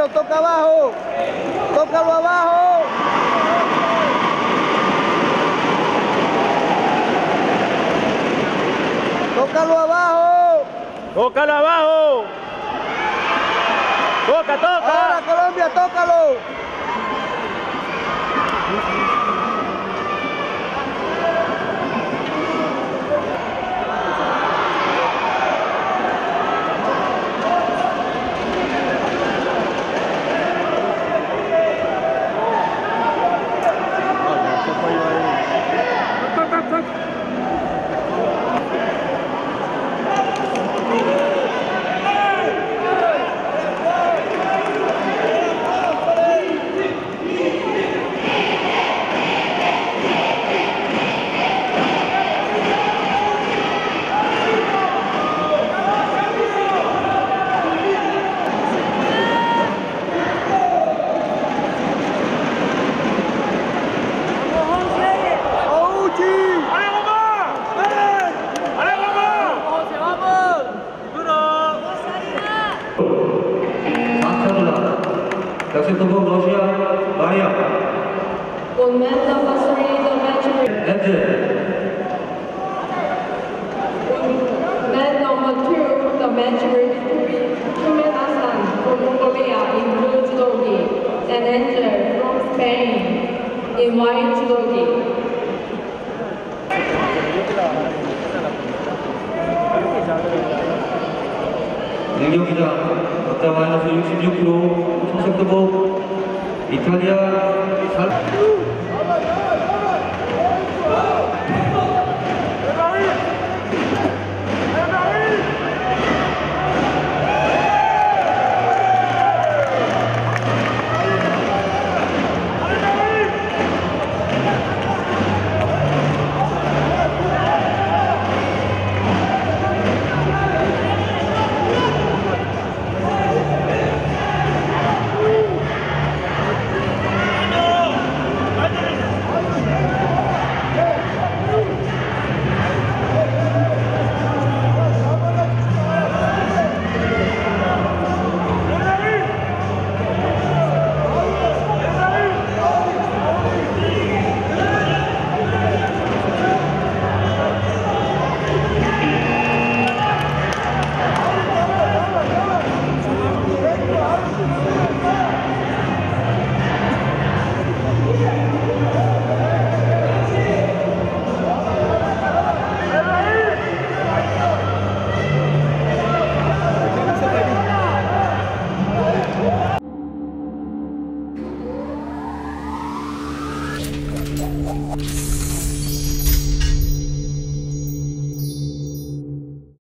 toca abajo. Tócalo abajo. Tócalo abajo. Tócalo abajo. Toca. Ahora Colombia, tócalo. Taksimtobok Russia, Maria. For men number 3, the match Enter. man number 2, the match referee, Tumen Hassan from Mongolia in blue judogi, and Angel from Spain in white judogi. 능력이다. 걷다 마이너스 66kg. 청색도복 이탈리아 살.